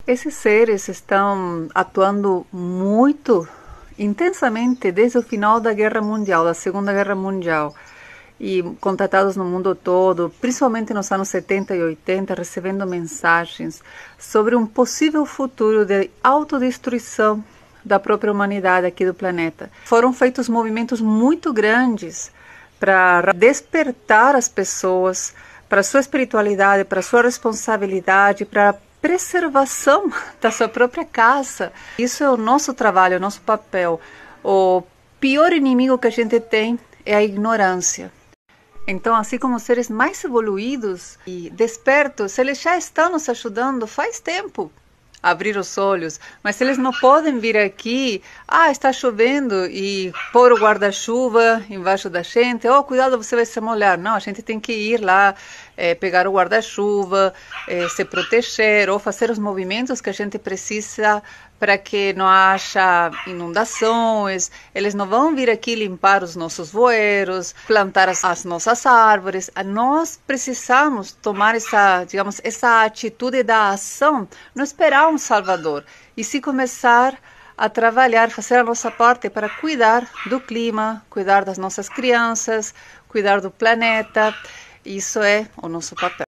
Esses seres estão atuando muito intensamente desde o final da Guerra Mundial, da Segunda Guerra Mundial, e contatados no mundo todo, principalmente nos anos 70 e 80, recebendo mensagens sobre um possível futuro de autodestruição da própria humanidade aqui do planeta. Foram feitos movimentos muito grandes para despertar as pessoas para a sua espiritualidade, para a sua responsabilidade, para a preservação da sua própria casa. Isso é o nosso trabalho, o nosso papel. O pior inimigo que a gente tem é a ignorância. Então, assim como os seres mais evoluídos e despertos, eles já estão nos ajudando faz tempo a abrir os olhos, mas eles não podem vir aqui, está chovendo, e pôr o guarda-chuva embaixo da gente, cuidado, você vai se molhar. Não, a gente tem que ir lá, pegar o guarda-chuva, se proteger, ou fazer os movimentos que a gente precisa para que não haja inundações. Eles não vão vir aqui limpar os nossos bueiros, plantar as nossas árvores. Nós precisamos tomar essa atitude da ação, não esperar um salvador, e se começar a trabalhar, fazer a nossa parte para cuidar do clima, cuidar das nossas crianças, cuidar do planeta. Isso é o nosso papel.